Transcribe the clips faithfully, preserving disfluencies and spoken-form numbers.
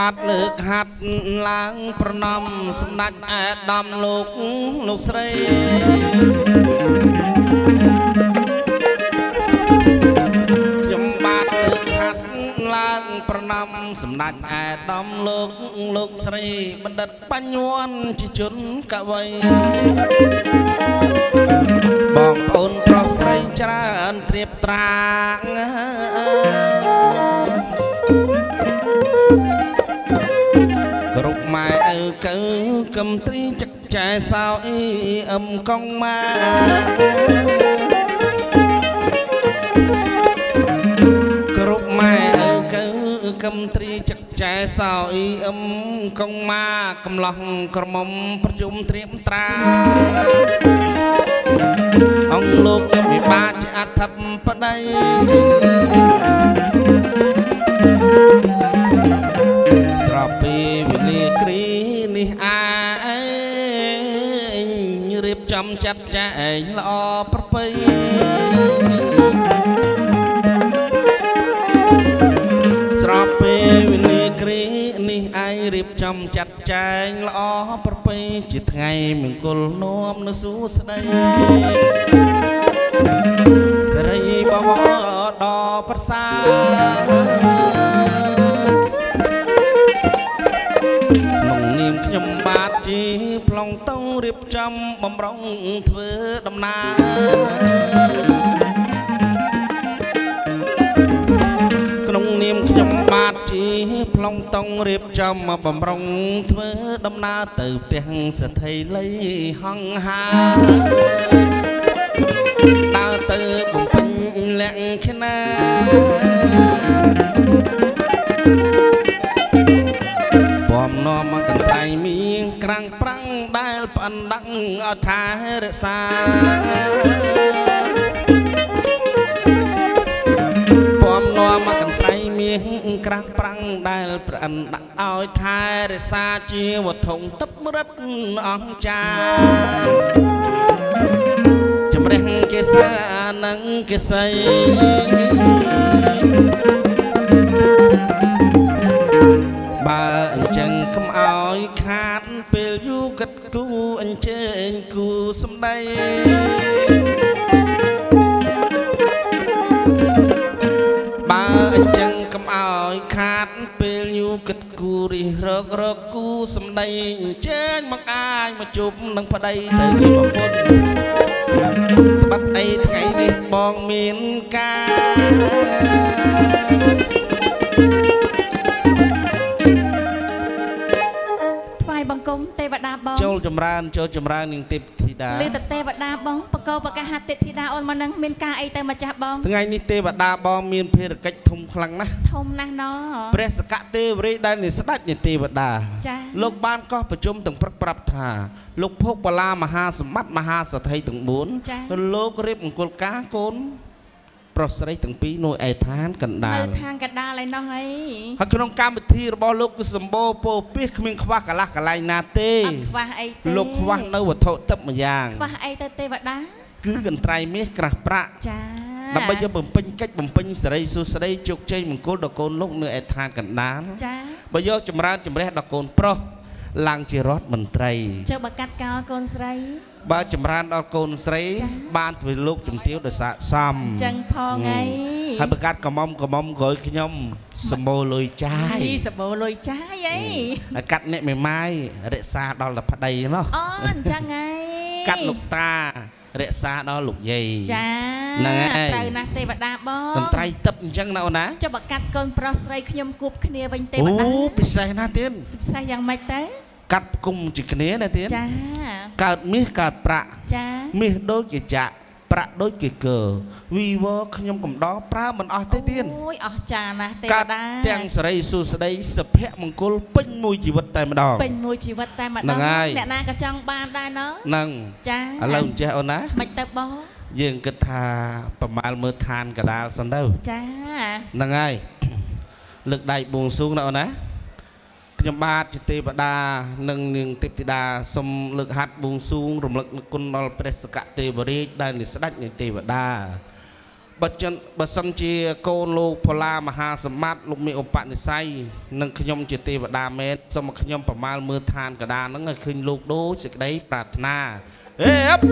បាទលើកហាត់ឡើងប្រណំសម្ដេចអាដាមលោកលោកស្រីខ្ញុំបាទលើកហាត់ឡើងប្រណំសម្ដេចអាដាមលោកលោកស្រីបណ្ឌិតបញ្ញវន្តជាជនកវីបងប្អូនប្រុសស្រីច្រើនត្រៀបត្រាងគ្រប់ម៉ែឪកើកំត្រីចកចែសោអ៊ីអឹមកងម៉ាគ្រប់ម៉ែឪកើកំត្រីចកចែសោអ៊ីអឹមកងម៉ាកំឡោះក្រមុំប្រជុំត្រៀបត្រាអង្គលោកវិបាកជាអធិបតីស្របពីវេលាគ្រីនេះអាយរៀបចំចាត់ចែងល្អប្រពៃស្របពីវេលាគ្រីនេះអាយរៀបចំចាត់ចែងល្អប្រពៃជាថ្ងៃមង្គលនាំនៅសួស្តីសិរីបវរដ៏ប្រសើរក្នុងនាមខ្ញុំបាទជាប្លង់តង់រៀបចំបំរុងធ្វើដំណើរក្នុងនាមខ្ញុំបាទជាប្លង់តង់រៀបចំបំរុងធ្វើដំណើរទៅផ្ទះសទ្ធិលីហង្ហាដើរទៅបំពេញលក្ខណៈបំណមកន្ត្រៃមៀងក្រាំងប្រាំងដែលផ្អិនដឹងឲ្យថែរក្សាបំណមកន្ត្រៃមៀងក្រាំងប្រាំងដែលផ្អិនដាក់ឲ្យថែរក្សាជាវត្ថុទឹករិទ្ធអង្គចាចម្រះគេសានឹងគេស័យបើអញ្ចឹងកុំឲ្យខាតពេលយូរគិតគូអញ្ជើញគូសំដីបើអញ្ចឹងកុំឲ្យខាតពេលយូរគិតគូរិះរករកគូសំដីអញ្ជើញមកអាយមកជប់នឹងប្តីទៅជាប្រពន្ធបាត់អីថ្ងៃនេះបងមានការថ្វាយបង្គំទេវតាបងចូលចម្រើនចូលចម្រើននឹងទេពធីតាលឺតែទេវតាបងបកោបកាហាទេពធីតាអូនមកនឹងមានការអីទៅម្ចាស់បងថ្ងៃនេះទេវតាបងមានភារកិច្ចធំខ្លាំងណាស់ធំណាស់ណោព្រះសកទេវរាជដែលនិស្ដេចនៃទេវតាចាលោកបានកោះប្រជុំទាំងព្រឹកប្រាប់ថាលោកភោគបលាមហាសម្បត្តិមហាសទ្ធិទាំងបួនលោករៀបមង្គលការកូនប្រុសស្រីទាំងពីរនៅឯឋានកណ្ដាលនៅឋានកណ្ដាលឯណោះអីហើយក្នុងកម្មវិធីរបស់លោកគឺសម្បូរពោពាសគ្មានខ្វះកន្លះកន្លែងណាទេអត់ខ្វះអីទេលោកខ្វះនៅវត្ថុទឹកម្យ៉ាងខ្វះអីទៅទេវតាគឺកន្ត្រៃមាសក្រាស់ប្រាក់ចាដើម្បីយកបំពេញកិច្ចបំពេញសេរីសុស្ដីជោគជ័យមង្គលដល់កូនលោកនៅឯឋានកណ្ដាលចាបើយកចម្រើនចម្រះដល់កូនប្រុសឡើងជារដ្ឋមន្ត្រីចុះបើកាត់កោកូនស្រីបើចម្រើនដល់កូនស្រីបានធ្វើលោកជំទាវដោយសាកសមចឹងផងឯងហើយបើកាត់កំមុំកំមុំក្រោយខ្ញុំសម្បូរលុយចាយសម្បូរលុយចាយអីហើយកាត់អ្នកមេម៉ាយរក្សាដល់តែប្តីណោះអូអញ្ចឹងឯងកាត់លោកតារក្សាដល់លោកយាយចាហ្នឹងហើយត្រូវណាស់ទេវតាបងកន្ត្រៃទឹកអញ្ចឹងណាអូនណាចុះបើកាត់កូនប្រុសស្រីខ្ញុំគូបគ្នាវិញទេវតាអូពិសេសណាស់ទៀតពិសេសយ៉ាងម៉េចទៅកាត់គុំជាគ្នាណាទៀតចាកើតមាសកើតប្រាក់ចាមាសដូចជាចាក់ប្រាក់ដូចជាកើវីវខ្ញុំកំដរប្រើមិនអស់ទេទៀតអូយអស់ចាណាស់ទេវតាទាំងសេរីសុស្ដីសុភមង្គលពេញមួយជីវិតតែម្ដងពេញមួយជីវិតតែម្ដងអ្នកណាក៏ចង់បានដែរណ៎ហ្នឹងចាឥឡូវចេះអូនណាមិនទៅបងយើងគិតថាប្រមាលមើលឋានកដាលសិនទៅចាហ្នឹងហើយលើកដៃបួងសួងណាអូនណាខ្ញុំបាទជាទេវតានិងនាងទេពធីតាសូមលើកហាត់បួងសួងរំលឹកគុណដល់ព្រះសកទេវរាជដែលនិស្ដេចនៃទេវតាបើចិនបើសិនជាកូនលោកផល្លាមហាសម្បត្តិលោកមេឧបនិស្ស័យនិងខ្ញុំជាទេវតាមែនសូមឲ្យខ្ញុំប្រមាលមើលឋានកដាហ្នឹងឲ្យឃើញលោកដូចសេចក្តីប្រាថ្នាហេអប់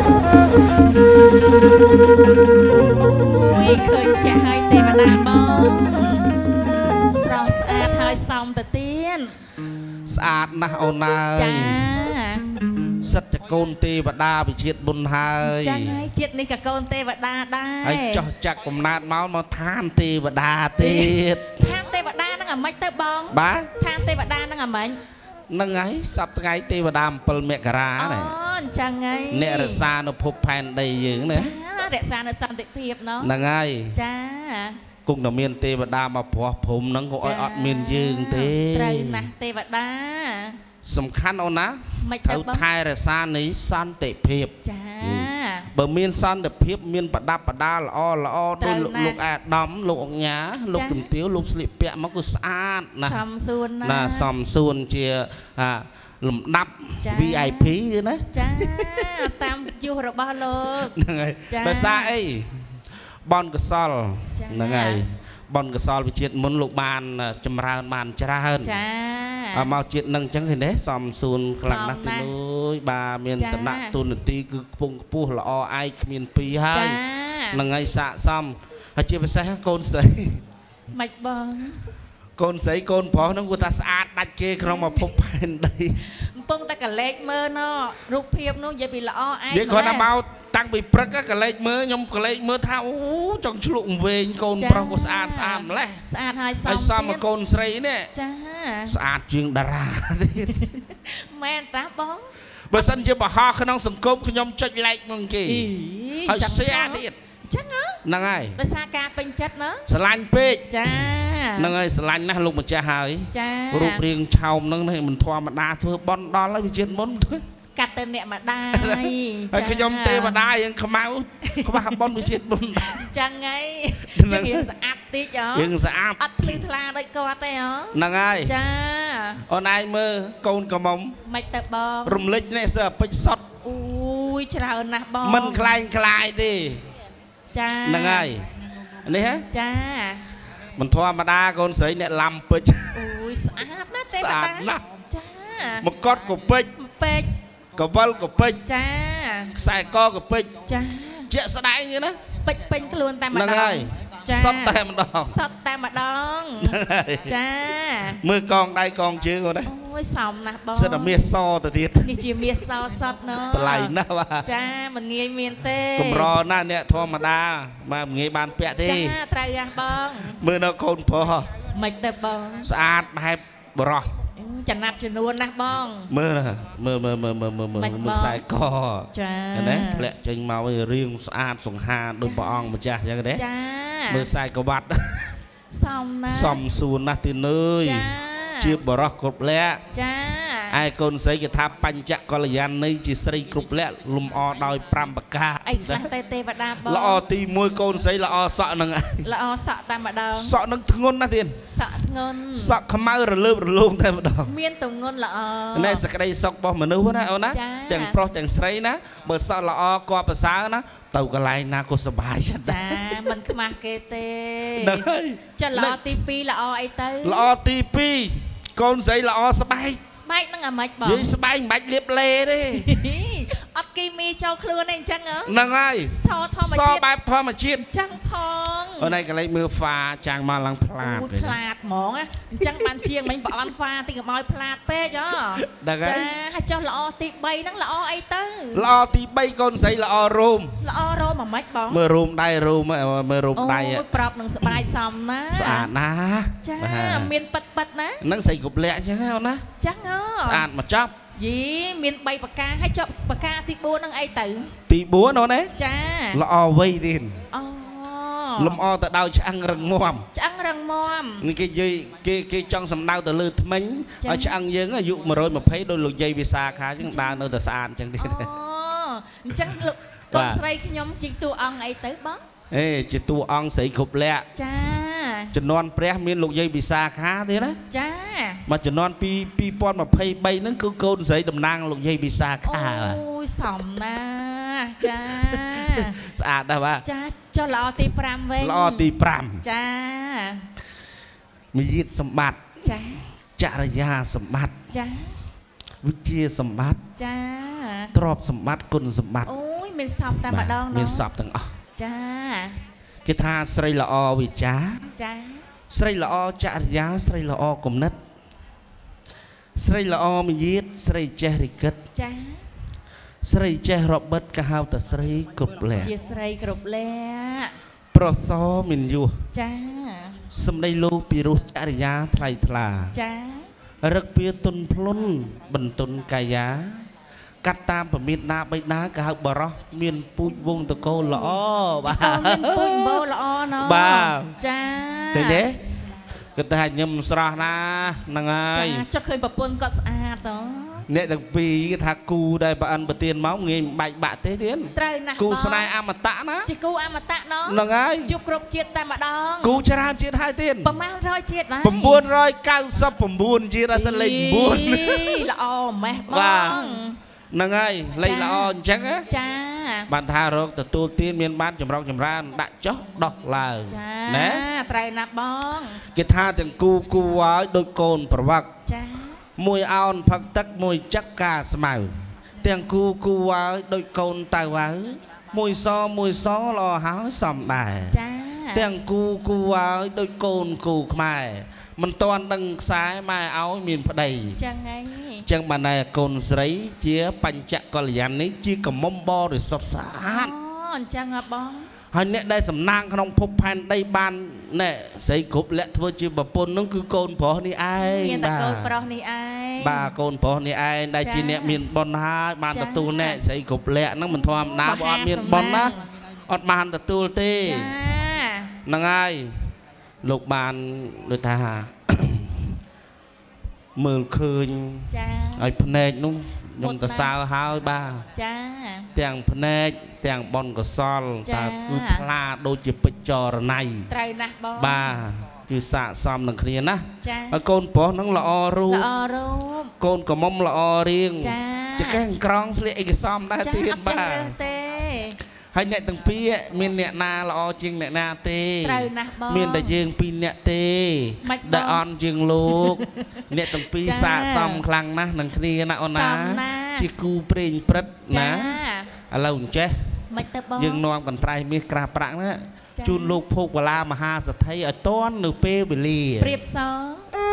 វីឃើញចាស់ហើយទេវតាបងស្រស់ស្អាតហើយសមទៅទៀតស្អាតណាស់អូនណាយចាសិតតែកូនទេវតាវិជាតិបុណ្យហើយចាហើយជាតិនេះក៏កូនទេវតាដែរហើយចោះចាក់កំណើតមកមកឋានទេវតាទៀតឋានទេវតាហ្នឹងអាម៉េចទៅបងបាទឋានទេវតាហ្នឹងអាម៉េចហ្នឹងហើយសប្តាហ៍ទេវតា7មករាណាអូអញ្ចឹងហើយអ្នករក្សានៅភពផែនដីយើងណាចារក្សានៅសន្តិភាពណោះហ្នឹងហើយចាគង់តែមានទេវតាមកព្រោះព្រំហ្នឹងក៏ឲ្យអត់មានយើងទេត្រូវណាស់ទេវតាសំខាន់អូនណាត្រូវថែរក្សានៃសន្តិភាពចាបើមានសន្តិភាពមានប្រដាប់ប្រដាល្អល្អដោយលោកអាដាមលោកអង្ញាលោកជំទាវលោកស្លៀកពាក់មកគឺស្អាតណាសំសួនណាណាសំសួនជាលំដាប់ វី ไอ พี ណាចាតាមយុះរបស់លោកហ្នឹងហើយដោយសារអីបនកសលហ្នឹងហើយបនកសលវិជាតិមុនលោកបានចម្រើនបានច្រើនចាមកជាតិនឹងអញ្ចឹងឃើញទេសំសួនខ្លាំងណាស់ទីនោះបាទមានតំណែងទូនាទីគឺខ្ពង់ខ្ពស់ល្អឯកគ្មានពីរហើយហ្នឹងហើយស័កសមហើយជាពិសេសកូនស្រីមិនបងកូនស្រីកូនប្រុសហ្នឹងគាត់ថាស្អាតដាច់គេក្នុងមកភពផែនដីកំពុងតែកលេចមើលណរូបភាពនោះនិយាយពីល្អឯងនិយាយគាត់ថាមកតាំងពីព្រឹកកលេចមើលខ្ញុំកលេចមើលថាអូចង់ឆ្លុកវែងកូនប្រុសក៏ស្អាតស្អាតម្លេះស្អាតហើយសមហើយសមមកកូនស្រីនេះចាស្អាតជាងតារាទៀតមែនតាបងបើសិនជាបរោះក្នុងសង្គមខ្ញុំចុច like នឹងគេហើយស្អាតទៀតចឹងហ្នឹងហើយដោយសារការពេញចិត្តណាស្រឡាញ់ពេកចាហ្នឹងហើយស្រឡាញ់ណាស់លោកម្ចាស់ហើយចារូបរាងឆោមហ្នឹងមិនធម្មតាធ្វើបន់ដល់ហើយវិជាតិមុនកាត់ទៅអ្នកម្ដាយហើយខ្ញុំទេវតាយើងខ្មៅខ្វះបន់វិជាតិមុនចឹងហើយយើងស្អាប់តិចហ៎យើងស្អាប់អត់ភ្លឺថ្លាដូចគាត់ទេហ៎ហ្នឹងហើយចាអូនឯងមើលកូនកំមុំមិនទៅបងរំលេចនេះសើពេជ្រសុតអូយច្រើនណាស់បងមិនខ្លែងខ្លាយទេចាហ្នឹងហើយនេះហ៎ចាមិនធម្មតាកូនស្រីអ្នកឡំពេជ្រអូយស្អាតណាស់ទេវតាចាមកកត់ក៏ពេជ្រពេជ្រកវលក៏ពេជ្រចាខ្សែកក៏ពេជ្រចាជាក់ស្ដែងទេណាពេជ្រពេញខ្លួនតែម្ដងហ្នឹងហើយសុទ្ធតែម្ដងសុទ្ធតែម្ដងចាមើលកងដៃកងជើងគាត់ណាអូយសមណាស់បងសិតតែមាសសទៅទៀតនេះជាមាសសសុទ្ធណ៎តម្លៃណាស់បាទចាមិនងាយមានទេកម្រណាស់អ្នកធម្មតាបាទមិនងាយបានពាក់ទេចាត្រូវហ่ะបងមើលនៅកូនប្រុសមិនទៅបងស្អាតបែបបរោះចំណាប់ចំនួនណាស់បងមើលមើលមើលមើលមើលមើលមើលមើលខ្សែកចាណាធ្លាក់ចេញមករៀងស្អាតសង្ហាដូចព្រះអង្គម្ចាស់អញ្ចឹងទេចាមើលខ្សែក្បាត់សមណាស់សមសួនណាស់ទីនើយជាបរោះគ្រប់លក្ខចាឯកូនស្រីគេថាបញ្ចកល្យាណីជាស្រីគ្រប់លក្ខលំអដោយប្រាំប្រការអីខ្លះតែទេវតាបងល្អទីមួយកូនស្រីល្អសក់ហ្នឹងល្អសក់តែម្ដងសក់ហ្នឹងធ្ងន់ណាស់ទៀតសក់ធ្ងន់សក់ខ្មៅរលើបរលោងតែម្ដងមានទម្ងន់ល្អណែសក្តីសុខរបស់មនុស្សណាអូនណាទាំងប្រុសទាំងស្រីណាបើសក់ល្អគួរប្រសើរណាទៅកន្លែងណាក៏សុបាយចិត្តចាមិនខ្មាស់គេទេចាល្អទីពីរល្អអីទៅល្អទីពីរកូនស្រីល្អស្បែកស្បែកហ្នឹងអាម៉េចបងនិយាយស្បែកមិនបាច់លាបលេទេអត់គីមីចូលខ្លួនទេអញ្ចឹងហ៎ហ្នឹងហើយសធម្មជាតិសបែបធម្មជាតិចឹងផងអូនឯងកន្លែងមើលហ្វាចាំងមកឡើងផ្លាតអូផ្លាតហ្មងអញ្ចឹងបានជាងមិញប្រអន់ហ្វាតិចកុំឲ្យផ្លាតពេកហ៎ចាហើយចុះល្អទីបីហ្នឹងល្អអីទៅល្អទីបីកូនស្រីល្អរោមល្អរោមអាម៉េចបងមើលរោមដៃរោមមើលរោមដៃអូប្រាប់នឹងស្បាយសមណាស្អាតណាស់ចាមានប៉ិតប៉ិតណាហ្នឹងស្រីគ្រប់លក្ខអញ្ចឹងអូនណាចឹងហ៎ស្អាតមកចប់យីមានបីប្រការហើយចុះប្រការទីបួនហ្នឹងអីទៅទីបួនអូនណាចាល្អវៃទៀតអូលំអទៅដោយឆ្អឹងរឹងមាំឆ្អឹងរឹងមាំនេះគេនិយាយគេគេចង់សំដៅទៅលើថ្មិញឲ្យឆ្អឹងយើងអាយុmột trăm hai mươiដោយលោកយាយវិសាខាអញ្ចឹងដើរនៅតែស្អាតអញ្ចឹងទៀតអូអញ្ចឹងកូនស្រីខ្ញុំជីកតួអង្គអីទៅបងអេជាតួអង្គស្រីគ្រប់លក្ខចាជំនាន់ព្រះមានលោកយាយវិសាខាទៀតណាចាមកជំនាន់ពីពីរពាន់ម្ភៃបីហ្នឹងគឺកូនស្រីតំណាងលោកយាយវិសាខាអូយសមណាស់ចាสะอาดได้ป่ะจ้าจอละอตีปรามเว้ยละอตีปรามจ้ามียิดสมบัติจ้าจริยาสมบัติจ้าวิจิสมบัติจ้าตรอบสมบัติกุลสมบัติโอ้ยมีสอบตามมาดองเนาะมีสอบตั้งอ๋อจ้ากิธาสไลละอวิจาจ้าสไลละอจริยาสไลละอกลมนัดสไลละอมียิดสไลเจริกัดจ้าสไลเจรบเบิดกะฮาวแต่สไลกรุบแหล่เจียสไลกรุบแหล่โปรซอมินยูจ้าสมได้ลูปีรุจริยาไทยทลาจ้ารักเปียตุนพลุนบรรทุนกายากัดตามประมิตรนาใบนากะฮบรอมีนปุยวงตะโกละอ้อบ้ามีนปุยโบละอ้อเนาะบ้าจ้าเจ๊เจ๊ก็แต่ยำสระนะนังไงจะเคยแบบปนก็สะอาดเนาะเนี่ยตั้งปีก็ทักกูได้ปะอันปะเตียนเมาเงี้ยใบบะเตี้ยเตี้ยกูสนายอมตะนะจิกูอมตะเนาะนังไงจุกครบเจ็ดแต่มาดองกูจะรำเจ็ดให้เตี้ยประมาณร้อยเจ็ดนะผมบุญร้อยเก้าสิบผมบุญจีรัสเล็กบุญละอ้อแม่บ้างนังไงเลยละอ้อจังอะจ้าบรรทารกแต่ตัวเตี้ยมีนบ้านจำรองจำรานดักจ๊อกดอกลายนะไตรนับบ้องกิธาถึงกูกูไว้โดยโกนประวัติมวยเอาพักตักมวยจักกาสมัยเตียงกูกูไว้โดยโกนตายไว้มวยซ้อมวยซ้อรอหาสอมได้เตียงกูกูไว้โดยโกนกูขมายมันตอนดังสายมาเอามีนพอดีจังไงจังบันไดโกนใส่เจียปัญจกรยันนี้จีกับมอมบอหรือสับสานจังอ่ะบ้องให้เนี่ยได้สำนางขนมพบพันได้บานเนี่ยใส่กบและทั่วจีบปนนั่นคือโกนพอนี่ไอ้บ้าโกนพอนี่ไอ้บ้าโกนพอนี่ไอ้ได้จีเนี่ยมีนบอลฮาบานตะตูเนี่ยใส่กบและนั่งมันทอมน้ำบอลมีนบอลนะอดบานตะตูเต้นั่งไงลูกบานโดยท่าเมืองคืนไอ้พเนจนุ่งยงตะสาวหายบ้าเตียงพเนจเตียงบอลก็ซอลแต่คือพลาโดยจะไปจอร์ในบ้าคือสะสมหนังเคลียนะโกนปอนั่งละอรูโกนก็มอมละอเรียงจะแข่งกรองเสียเอกซ้อมได้ที่บ้าให้เนี่ยตั้งปีมีเนี่ยนาละอจริงเนี่ยนาเต้มีแต่ยิงปีเนี่ยเต้ได้ออนยิงลูกเนี่ยตั้งปีสะสมคลังนะหนังเคลียนะอนะจีกูเปร่งปรัดนะอะไรอุ่นเจ๊ยังนอนกันไตรมีกราบปรักนะจูนลูกพกเวลามหาสถัยไอ้ต้นหนูเป้เบลีเปรียบสอง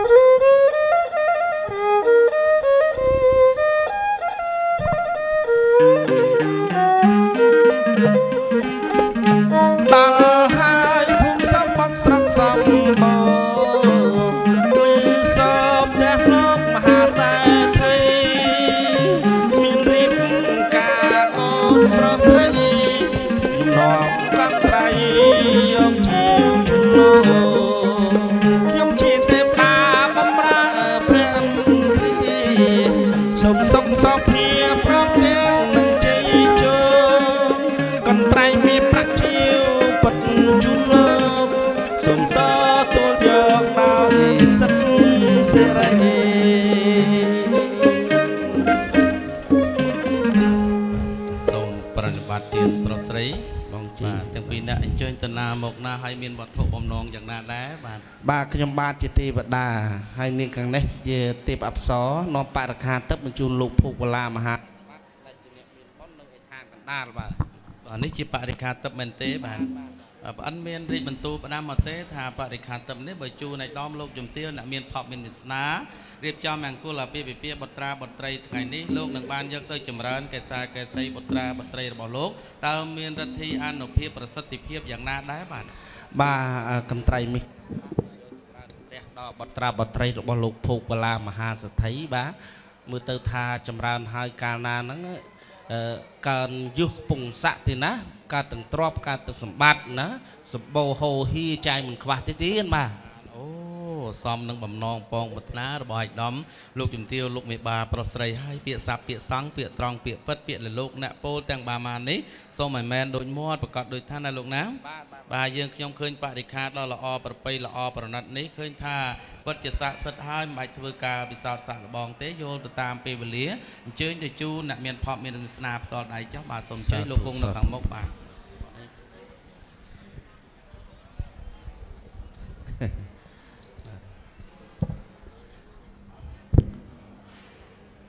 ตาหายพุ่งซ้ำมักซ้ำซ้ำโบลุยสอบแดดลบมหาสายไทยมีริบกาโกนโปรสรีนอมกันไตรยมจีจุโลยมจีเต็มตาบำราเปรียมตรีสมสมสอบเพียพร้อมเดียวหนึ่งใจโจกันไตรมีประจิวปัจจุบันสมตาตัวเดียวดาวสัตว์เสรีส่งปฏิบัติเตียนประสรีบางจีตั้งปีนี้เชิญตนาหมกนาให้มีวัตถุบำนองอย่างนาได้บ้านบาขยมบาจิตีบดาให้นี่กังเนเจตีบอับสอนอปาราคาตับมันจูนลูกผูกเวลามหาอันนี้จีปาริคาตับเมนเต้บ้านอันเมียนริบรรทุปนามเต้ทาปาริคาตับนี้ใบจูในด้อมโลกจุ่มเตี้ยวนักเมียนพอบเมียนมิสนาเรียบจอมแมงกุลาปีปีเปียบตราบตรีไงนี้โลกหนึ่งบ้านยกเตยจำรันแกซาแกไซบตราบตรีระบบโลกตามเมียนรัฐีอันนุเพียประสิทธิเพียบอย่างน่าได้บ้านบ้ากันไตรมิดอกบตราบตรีระบบโลกผูกเวลามหาสถัยบ้ามือเตยทาจำรันให้การนานั้นการยุบปุ่งสักทีนะการตึงตรอบการตึงสมบัตินะสมบูโฮฮีใจมันควาที่ตีนมาโอ้ซ้อมนังบำนองปองบัตนาระบายดอมลูกจุ่มเตียวลูกเมบาปรสไรให้เปียสับเปียสังเปียตรองเปียเปิดเปียเลยลูกเนโปแตงบามานี้โซมแมนโดยมอดประกอบโดยท่านในลูกน้ำบายังขยมเคยปฏิคาดละอประไปละอประนัดนี้เคยท่าวัดเจษะสัตย์ให้ใบทวกาบิสาวสารบองเตโยตามเปเวลีเชิญจะจูนักเมียนพอเมียนสนาต่อใดเจ้าบาสมใจลูกวงนักขังมกบา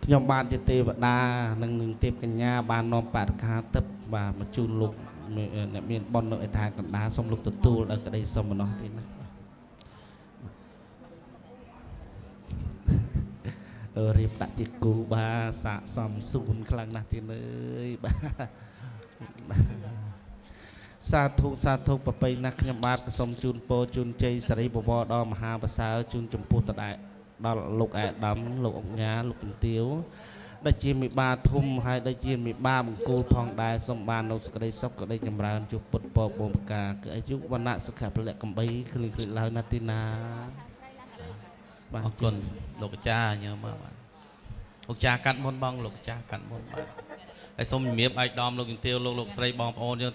ខ្ញុំបានជាទេវតានិងនឹងទេពកញ្ញាបាននាំបរិខាទឹកបាទមកជូនលោកអ្នកមានបុណ្យនៅឯឋានកណ្ដាលសូមលោកទទួលដល់ក្តីសុំម្នោះទៀតណាអឺរៀបដាក់ជាគូបាទសាកសមសួនខ្លាំងណាស់ទៀតអើយបាទសាធុសាធុប្របីណាស់ខ្ញុំបាទក៏សូមជូនពរជូនជ័យសិរីបវរដល់មហាប្រសើរជូនចំពោះតដែរដល់លោកអែដាមលោកអង្ញាលោកកន្ទាវដែលជាមេបាធំហើយដែលជាមេបាបង្គោលផងដែរសូមបាននៅសេចក្តីសុខក្តីចម្រើនជួបពុតពរបំកាគឺអាយុវណ្ណៈសុខៈពលៈកំបីគ្លីគ្លីឡើយណាទីណាបាទអរគុណលោកអាចារ្យញើមកបាទលោកអាចារ្យកាត់មុនបងលោកអាចារ្យកាត់មុនបាទហើយសូមជំរាបឯកឧត្តមលោកកន្ទាវលោកលោកស្រីបងប្អូនយើង